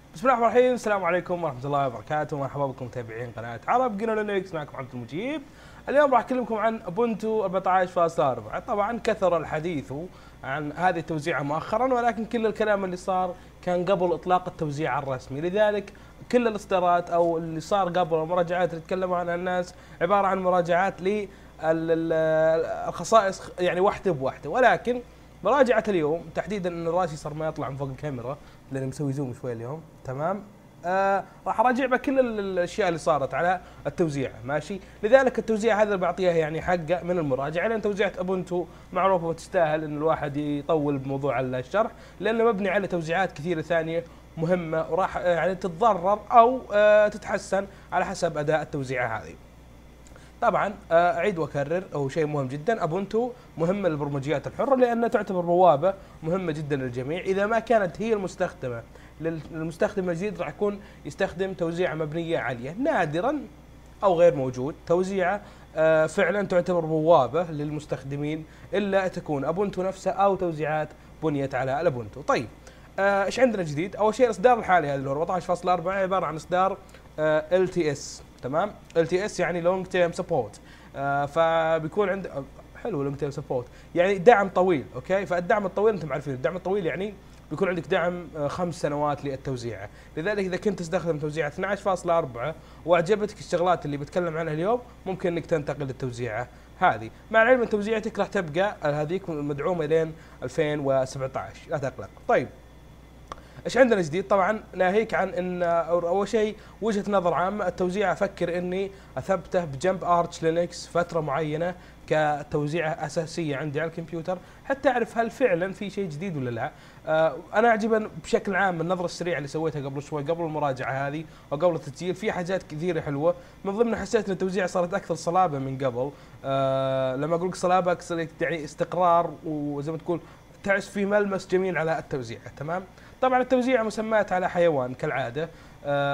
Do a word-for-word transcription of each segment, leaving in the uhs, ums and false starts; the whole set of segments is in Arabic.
بسم الله الرحمن الرحيم. السلام عليكم ورحمة الله وبركاته، مرحبا بكم متابعين قناة عرب جينو لينكس. معكم محمد المجيب. اليوم راح اكلمكم عن اوبونتو أربعة عشر فاصلة أربعة. طبعا كثر الحديث عن هذه التوزيعة مؤخرا، ولكن كل الكلام اللي صار كان قبل اطلاق التوزيع الرسمي، لذلك كل الاصدارات او اللي صار قبل المراجعات اللي تكلموا عنها الناس عبارة عن مراجعات للخصائص يعني واحدة بواحدة. ولكن مراجعة اليوم تحديدا ان راسي صار ما يطلع من فوق الكاميرا لاني مسوي زوم شوي اليوم، تمام؟ آه راح اراجع بك كل الاشياء اللي صارت على التوزيع، ماشي؟ لذلك التوزيع هذا بعطيها يعني حقه من المراجعه، لان توزيعة اوبونتو معروفه وتستاهل ان الواحد يطول بموضوع الشرح، لانه مبني على توزيعات كثيره ثانيه مهمه وراح يعني تتضرر او آه تتحسن على حسب اداء التوزيعه هذه. طبعا اعيد واكرر، هو شيء مهم جدا، اوبونتو مهمه للبرمجيات الحره لانها تعتبر بوابه مهمه جدا للجميع. اذا ما كانت هي المستخدمه للمستخدم الجديد راح يكون يستخدم توزيعه مبنيه عاليه، نادرا او غير موجود توزيعه فعلا تعتبر بوابه للمستخدمين الا تكون اوبونتو نفسها او توزيعات بنيت على الاوبونتو. طيب ايش عندنا جديد؟ اول شيء الاصدار الحالي هذا اللي هو أربعة عشر فاصلة أربعة عباره عن اصدار إل تي إس، تمام؟ إل تي إس يعني لونج تيرم سبورت، فبيكون عند حلو لونج تيرم سبورت يعني دعم طويل، اوكي؟ فالدعم الطويل انتم عارفين الدعم الطويل يعني بيكون عندك دعم خمس سنوات للتوزيعه، لذلك اذا كنت تستخدم توزيعه اثني عشر فاصلة أربعة واعجبتك الشغلات اللي بتكلم عنها اليوم، ممكن انك تنتقل للتوزيعه هذه، مع العلم ان توزيعتك راح تبقى هذيك مدعومه لين ألفين وسبعة عشر، لا تقلق. طيب ايش عندنا جديد؟ طبعا ناهيك عن ان اول شيء وجهه نظر عامه، التوزيع افكر اني اثبته بجنب ارتش لينكس فتره معينه كتوزيعه اساسيه عندي على الكمبيوتر، حتى اعرف هل فعلا في شيء جديد ولا لا. آه انا اعجبني بشكل عام النظره السريعه اللي سويتها قبل شوي قبل المراجعه هذه وقبل التسجيل، في حاجات كثيره حلوه، من ضمنها حسيت ان التوزيع صارت اكثر صلابه من قبل. آه لما اقول لك صلابه يعني استقرار، وزي ما تقول تعس في ملمس جميل على التوزيع، تمام؟ طبعا التوزيع مسمات على حيوان كالعاده، آه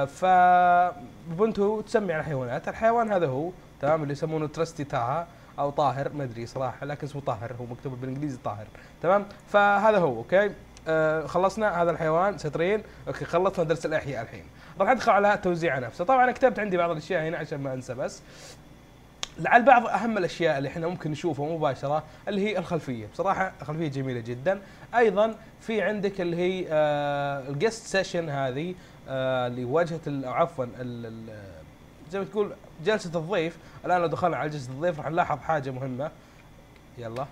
فبنتو تسمي على حيوانات، الحيوان هذا هو تمام اللي يسمونه ترستي تاها او طاهر، ما ادري صراحه لكن اسمه طاهر، هو مكتوب بالانجليزي طاهر، تمام؟ فهذا هو، اوكي؟ آه خلصنا هذا الحيوان سطرين، اوكي خلصنا درس الاحياء. الحين راح ندخل على التوزيع نفسه. طبعا انا كتبت عندي بعض الاشياء هنا عشان ما انسى، بس لعل بعض اهم الاشياء اللي احنا ممكن نشوفها مباشره اللي هي الخلفيه، بصراحه خلفيه جميله جدا. ايضا في عندك اللي هي آه الجست سيشن هذه، آه اللي واجهه او عفوا زي ما تقول جلسه الضيف. الان لو دخلنا على جلسه الضيف راح نلاحظ حاجه مهمه. يلا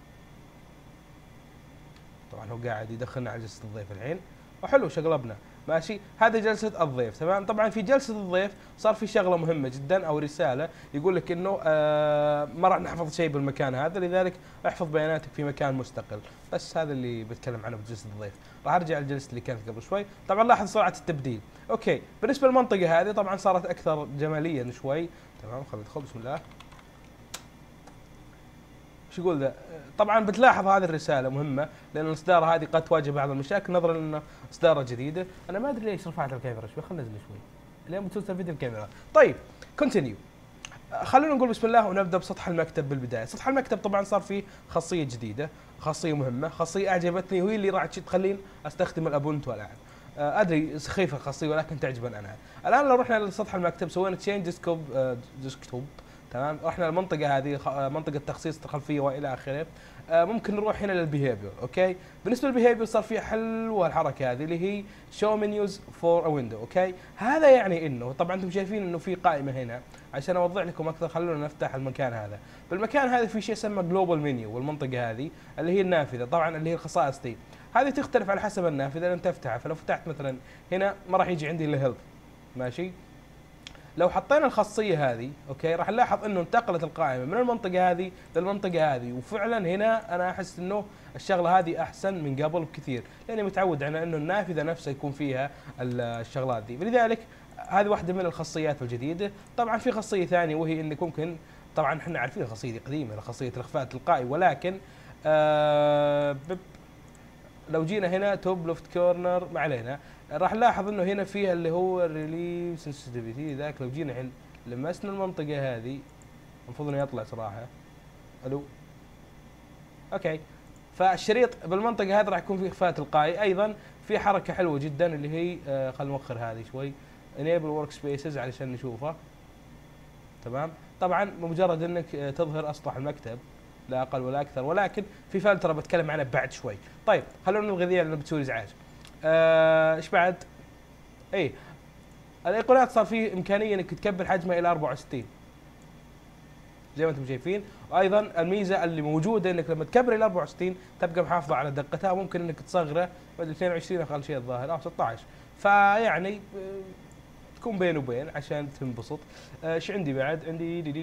طبعا هو قاعد يدخلنا على جلسه الضيف الحين، وحلو شقلبنا، ماشي؟ هذه جلسة الضيف، تمام؟ طبعا في جلسة الضيف صار في شغلة مهمة جدا او رسالة يقول لك انه آه ما راح نحفظ شيء بالمكان هذا، لذلك احفظ بياناتك في مكان مستقل. بس هذا اللي بتكلم عنه بجلسة الضيف. راح ارجع للجلسة اللي كانت قبل شوي. طبعا لاحظ سرعة التبديل. اوكي، بالنسبة للمنطقة هذه طبعا صارت اكثر جماليا شوي، تمام؟ خلينا ندخل بسم الله. شو يقول ذا؟ طبعا بتلاحظ هذه الرساله مهمه لان الاصدار هذه قد تواجه بعض المشاكل نظرا لانه اصداره جديده. انا ما ادري ليش رفعت الكاميرا شوي، خلينا ننزل شوي اليوم بتوصل فيديو الكاميرا. طيب كونتينيو، خلونا نقول بسم الله ونبدا بسطح المكتب. بالبدايه سطح المكتب طبعا صار فيه خاصيه جديده، خاصيه مهمه، خاصيه اعجبتني وهي اللي راح تخليني استخدم الابونتو الان. ادري سخيفه الخاصيه ولكن تعجبني انا. الان لو رحنا لسطح المكتب سوينا تشينج ديسكتوب ديسكتوب تمام، رحنا للمنطقه هذه منطقه تخصيص الخلفيه والى اخره. ممكن نروح هنا للبيهيفير، اوكي؟ بالنسبه للبيهيفير صار في حلوه الحركه هذه اللي هي شو منيوز فور ا ويندو، اوكي؟ هذا يعني انه طبعا انتم شايفين انه في قائمه هنا، عشان اوضح لكم اكثر خلونا نفتح المكان هذا. بالمكان هذا في شيء يسمى جلوبال منيو، والمنطقه هذه اللي هي النافذه، طبعا اللي هي الخصائص دي، هذه تختلف على حسب النافذه اللي انت تفتحها. فلو فتحت مثلا هنا ما راح يجي عندي الا هيلث، ماشي؟ لو حطينا الخاصيه هذه، اوكي، راح نلاحظ انه انتقلت القائمه من المنطقه هذه للمنطقه هذه، وفعلا هنا انا احس انه الشغله هذه احسن من قبل بكثير، لاني متعود على انه النافذه نفسها يكون فيها الشغلات دي، لذلك هذه واحده من الخاصيات الجديده. طبعا في خاصيه ثانيه وهي انك ممكن، طبعا احنا عارفين الخاصيه دي قديمه، خاصيه الاخفاء التلقائي، ولكن آه لو جينا هنا توب لوفت كورنر ما علينا، راح نلاحظ انه هنا فيها اللي هو الريليف سنسيتيفيتي ذاك. لو جينا الحين لمسنا المنطقه هذه المفروض انه يطلع صراحه. الو اوكي، فالشريط بالمنطقه هذه راح يكون فيه اخفاء تلقائي. ايضا في حركه حلوه جدا اللي هي آه خلينا نوخر هذه شوي، enable workspaces علشان نشوفها. تمام. طبعا بمجرد انك آه تظهر اسطح المكتب لا اقل ولا اكثر، ولكن في فلتره بتكلم عنها بعد شوي. طيب خلونا نلغي ذي لانه بتسوي ازعاج. ايش آه بعد؟ اي الايقونات صار فيه امكانيه انك تكبر حجمها الى أربعة وستين زي ما انتم شايفين، وايضا الميزه اللي موجوده انك لما تكبر الى أربعة وستين تبقى محافظه على دقتها، ممكن انك تصغره بدل اثنين وعشرين اقل شيء الظاهر او ستة عشر، فيعني تكون بين وبين عشان تنبسط. ايش عندي بعد؟ عندي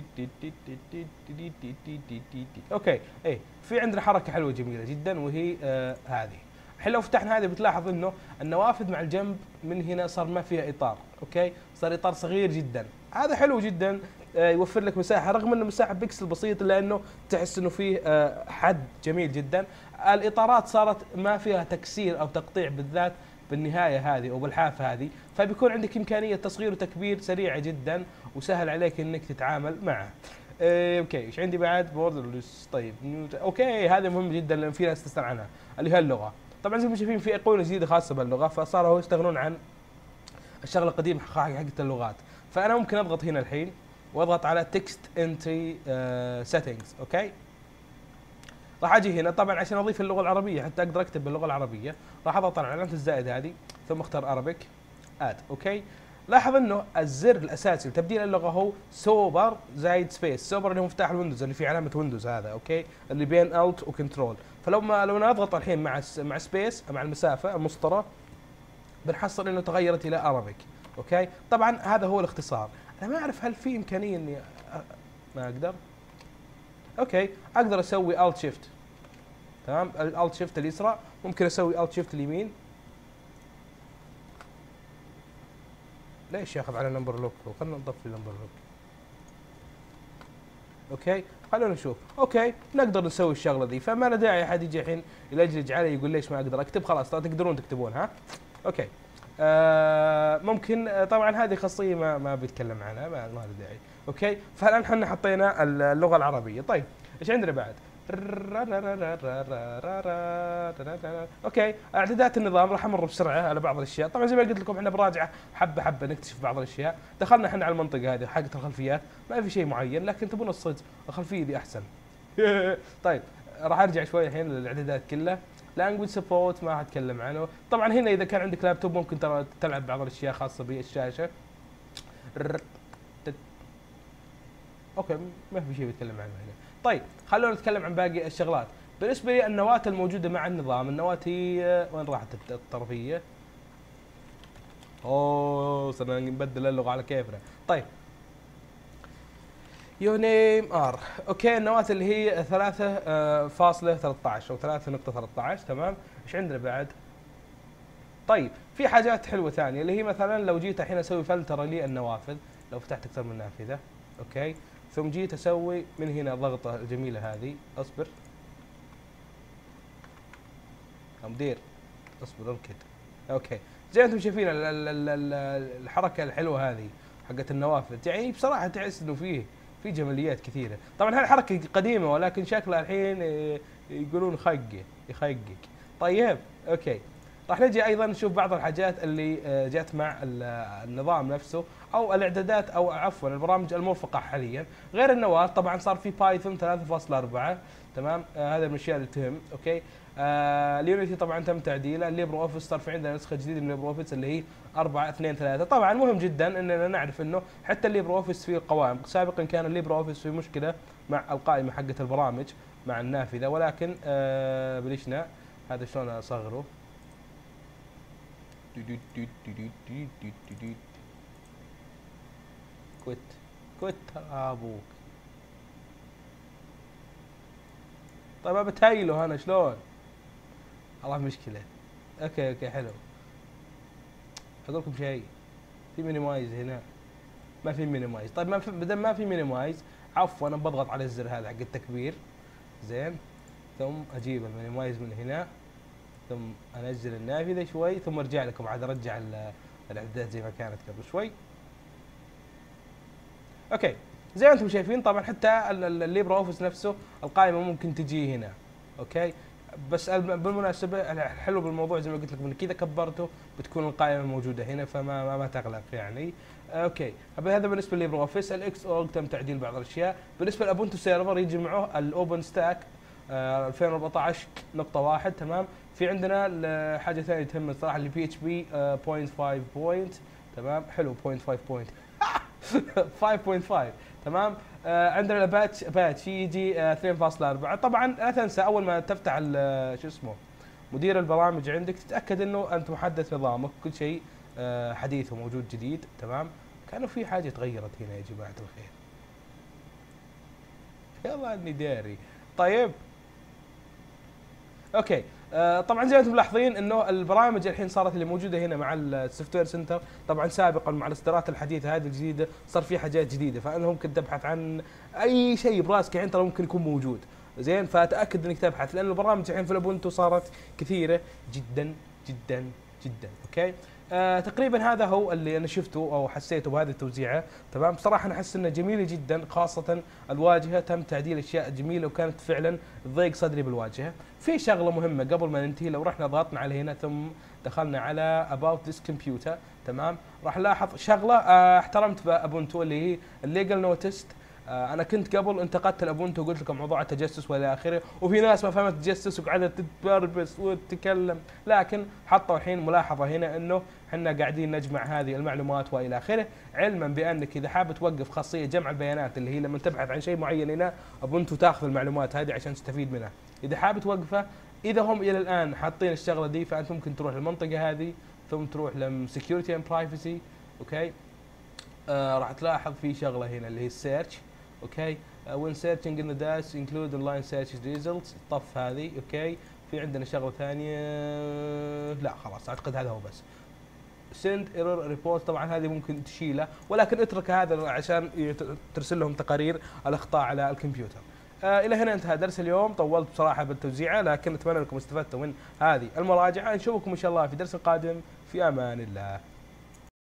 اوكي اي في عندنا حركه حلوه جميله جدا وهي آه هذه. الحين لو فتحنا هذه بتلاحظ انه النوافذ مع الجنب من هنا صار ما فيها اطار، اوكي؟ صار اطار صغير جدا، هذا حلو جدا، آه يوفر لك مساحه رغم انه مساحه بكسل بسيط الا انه تحس انه فيه آه حد جميل جدا. الاطارات صارت ما فيها تكسير او تقطيع بالذات بالنهايه هذه او بالحافه هذه، فبيكون عندك امكانيه تصغير وتكبير سريعه جدا وسهل عليك انك تتعامل معه. إيه اوكي ايش عندي بعد؟ بوردرلس. طيب اوكي هذا مهم جدا لان في ناس تسال عنها اللي هي اللغه. طبعا زي ما شايفين في ايقونه جديده خاصه باللغه، فصاروا يستغنون عن الشغله القديمه حقت اللغات. فانا ممكن اضغط هنا الحين واضغط على تكست انتري سيتنجز، اوكي؟ راح اجي هنا طبعا عشان اضيف اللغه العربيه حتى اقدر اكتب باللغه العربيه، راح اضغط على علامه الزائد هذه ثم اختار عربيك اد، اوكي؟ لاحظ انه الزر الاساسي لتبديل اللغه هو سوبر زائد سبيس، سوبر اللي هو مفتاح الويندوز اللي فيه علامه ويندوز هذا، اوكي؟ اللي بين الت وكنترول، فلو ما لو انا اضغط الحين مع مع سبيس مع المسافه المسطره بنحصل انه تغيرت الى عربيك، اوكي؟ طبعا هذا هو الاختصار. انا ما اعرف هل في امكانيه اني أ... ما اقدر؟ اوكي اقدر اسوي الت شيفت، تمام؟ الالت شيفت اليسرى، ممكن اسوي الت شيفت اليمين. ليش ياخذ على نمبر لوك؟ خلينا نطفي نمبر لوك. اوكي خلونا نشوف. اوكي نقدر نسوي الشغله ذي، فما له داعي احد يجي الحين يلجلج علي يقول ليش ما اقدر اكتب. خلاص تقدرون تكتبون. ها اوكي آه ممكن آه طبعا هذه خاصيه ما ما بيتكلم عنها، ما, ما له داعي. اوكي فالان احنا حطينا اللغه العربيه. طيب ايش عندنا بعد؟ اوكي اعدادات النظام راح امر بسرعه على بعض الاشياء. طبعا زي ما قلت لكم احنا براجعه حبه حبه نكتشف بعض الاشياء. دخلنا احنا على المنطقه هذه حقت الخلفيات، ما في شيء معين لكن تبون الصدق الخلفيه دي احسن. طيب راح ارجع شوي الحين للاعدادات كلها. لانجويج سبورت ما اتكلم عنه. طبعا هنا اذا كان عندك لابتوب ممكن ترى تلعب بعض الاشياء خاصه بالشاشه. اوكي ما في شيء بتكلم عنه هنا. طيب خلونا نتكلم عن باقي الشغلات. بالنسبه لي النواه الموجوده مع النظام، النواه هي وين راحت الطرفيه؟ اوه صرنا نبدل اللغه على كيفنا. طيب يو نيم ار، اوكي النواه اللي هي ثلاثة فاصلة ثلاثة عشر او ثلاثة نقطة ثلاثة عشر، تمام؟ ايش عندنا بعد؟ طيب في حاجات حلوه ثانيه اللي هي مثلا لو جيت الحين اسوي فلتره للنوافذ، لو فتحت اكثر من نافذه، اوكي؟ ثم جيت اسوي من هنا ضغطه الجميله هذه، اصبر يا مدير اصبر اركد. اوكي زي ما انتم شايفين الحركه الحلوه هذه حقت النوافذ، يعني بصراحه تحس انه فيه في جماليات كثيره. طبعا هذه الحركه قديمه ولكن شكلها الحين يقولون خقه يخقق. طيب اوكي راح نجي ايضا نشوف بعض الحاجات اللي جت مع النظام نفسه او الاعدادات او عفوا البرامج المرفقه حاليا غير النواه. طبعا صار في بايثون ثلاثة فاصلة أربعة، تمام؟ آه هذا من الاشياء اللي تهم. اوكي آه اليونيتي طبعا تم تعديله. الليبرو اوفيس صار في عندنا نسخه جديده من الليبرو اوفيس اللي هي أربعة اثنين ثلاثة. طبعا مهم جدا اننا نعرف انه حتى الليبرو اوفيس فيه القوائم. سابقا كان الليبرو اوفيس فيه مشكله مع القائمه حقه البرامج مع النافذه، ولكن آه بلشنا هذا شلون اصغره. كوت كوت ابوك. طيب بتهيله انا شلون؟ والله مشكله. اوكي اوكي حلو. اقول لكم شيء، في مينيمايز هنا ما في مينيمايز. طيب ما في بدل ما في مينيمايز عفوا انا بضغط على الزر هذا حق التكبير، زين؟ ثم اجيب المينيمايز من هنا، ثم انزل النافذه شوي، ثم ارجع لكم عاد ارجع الاعدادات زي ما كانت قبل شوي. اوكي زي ما انتم شايفين طبعا حتى الليبرا اوفيس نفسه القائمه ممكن تجي هنا، اوكي؟ بس الم- بالمناسبه الحلو بالموضوع زي ما قلت لك انك اذا كبرته بتكون القائمه موجوده هنا، فما ما, ما تقلق يعني. اوكي، هذا بالنسبه لليبرو اوفيس. الاكس اورج تم تعديل بعض الاشياء. بالنسبه لابونتو سيرفر يجي معه الاوبن ستاك ألفين وأربعطعش نقطة واحد. تمام. في عندنا ال- حاجه ثانيه تهمنا الصراحه اللي بي اتش بي صفر خمسة بوينت. تمام، حلو صفر خمسة بوينت خمسة خمسة. تمام. آه عندنا الباتش باتش يجي آه اثنين فاصلة أربعة. طبعا لا تنسى اول ما تفتح ال- شو اسمه مدير البرامج عندك تتاكد انه انت محدث نظامك، كل شيء آه حديث وموجود جديد. تمام. كانوا في حاجه تغيرت هنا يا جماعه الخير، يلا اني داري. طيب اوكي. آه طبعا زي ما انتم ملاحظين انه البرامج الحين صارت اللي موجوده هنا مع السوفت وير سنتر. طبعا سابقا مع الاصدارات الحديثه هذه الجديده صار في حاجات جديده، فانت ممكن تبحث عن اي شيء براسك الحين ترى ممكن يكون موجود. زين، فتاكد انك تبحث لان البرامج الحين في الابونتو صارت كثيره جدا جدا جدا. اوكي. آه تقريبا هذا هو اللي انا شفته او حسيته بهذه التوزيعه. تمام. بصراحه انا احس انه جميله جدا، خاصه الواجهه تم تعديل اشياء جميله وكانت فعلا تضيق صدري بالواجهه. في شغله مهمه قبل ما ننتهي، لو رحنا ضغطنا على هنا ثم دخلنا على about this computer. تمام. راح نلاحظ شغله آه احترمت بابونتو اللي هي الليجل نوتست. آه انا كنت قبل انتقدت الابونتو وقلت لكم موضوع التجسس والى اخره، وفي ناس ما فهمت تجسس وقعدت تتبربس وتتكلم، لكن حطوا الحين ملاحظه هنا انه احنا قاعدين نجمع هذه المعلومات والى اخره، علما بانك اذا حاب توقف خاصيه جمع البيانات اللي هي لما تبحث عن شيء معين هنا ابونتو تاخذ المعلومات هذه عشان تستفيد منها. اذا حاب توقفه، اذا هم الى الان حاطين الشغله دي، فانت ممكن تروح للمنطقه هذه ثم تروح لم security and privacy. اوكي. آه راح تلاحظ في شغله هنا اللي هي السيرش. اوكي. uh, when searching in the dash include online search results. طف هذه. اوكي. في عندنا شغله ثانيه، لا خلاص اعتقد هذا هو بس. send error report طبعا هذه ممكن تشيله، ولكن اترك هذا عشان يت- ترسل لهم تقارير الاخطاء على الكمبيوتر. آه الى هنا انتهى درس اليوم. طولت بصراحه بالتوزيعه، لكن اتمنى انكم استفدتوا من هذه المراجعه. نشوفكم ان شاء الله في درس قادم. في امان الله.